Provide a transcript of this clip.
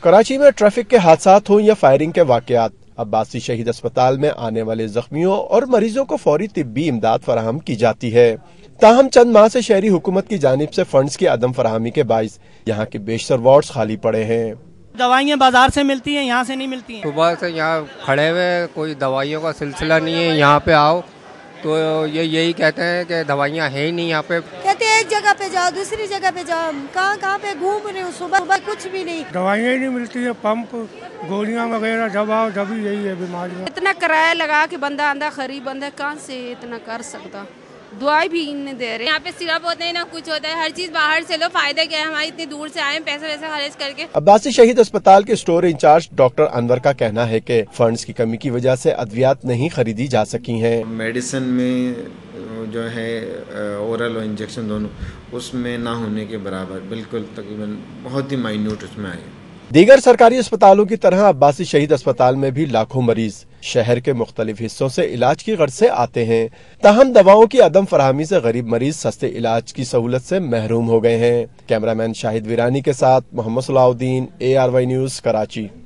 کراچی میں ٹریفک کے حادثات ہوں یا فائرنگ کے واقعات، عباسی شہید اسپتال میں آنے والے زخمیوں اور مریضوں کو فوری طبی امداد فراہم کی جاتی ہے۔ تاہم چند ماہ سے شہری حکومت کی جانب سے فنڈز کی عدم فراہمی کے باعث یہاں کے بیشتر وارڈز خالی پڑے ہیں۔ دوائیاں بازار سے ملتی ہیں، یہاں سے نہیں ملتی ہیں۔ صبح سے یہاں کھڑے ہوئے، کوئی دوائیوں کا سلسلہ نہیں ہے۔ یہاں پہ آؤ تو یہ یہی کہتے ہیں کہ دوائیاں ہیں ہی نہیں یہاں پہ۔ کہتے ہیں ایک جگہ پہ جاؤ، دوسری جگہ پہ جاؤ، کہاں پہ گھوم رہے ہو، صبح کچھ بھی نہیں، دوائیاں ہی نہیں ملتی ہے، پمپ گولیاں وغیرہ جب آؤ جب یہی ہے بیماریاں۔ اتنا کرایہ لگا کے بندہ آندہ غریب بندہ کہاں سے اتنا کر سکتا، دعائی بھی نہیں دے رہے۔ یہاں پہ سرپ ہوتے ہیں نہ کچھ ہوتا ہے، ہر چیز باہر سے لو، فائدہ کیا ہے، ہماری اتنی دور سے آئے ہیں پیسے ویسے خرچ کر کے۔ عباسی شہید اسپتال کے اسٹور انچارج ڈاکٹر انور کا کہنا ہے کہ فنڈز کی کمی کی وجہ سے ادویات نہیں خریدی جا سکی ہیں۔ میڈیسن میں جو ہے اورل اور انجیکشن دونوں اس میں نہ ہونے کے برابر، بالکل تقریباً بہت ہی مائنیوٹ اس میں آئے۔ دیگر سرکاری اسپتالوں کی طرح عباسی شہید اسپتال میں بھی لاکھوں مریض شہر کے مختلف حصوں سے علاج کی غرض سے آتے ہیں، تاہم دواؤں کی عدم فراہمی سے غریب مریض سستے علاج کی سہولت سے محروم ہو گئے ہیں۔ کیمرہ مین شاہد ویرانی کے ساتھ محمد صلاح الدین، ARY نیوز، کراچی۔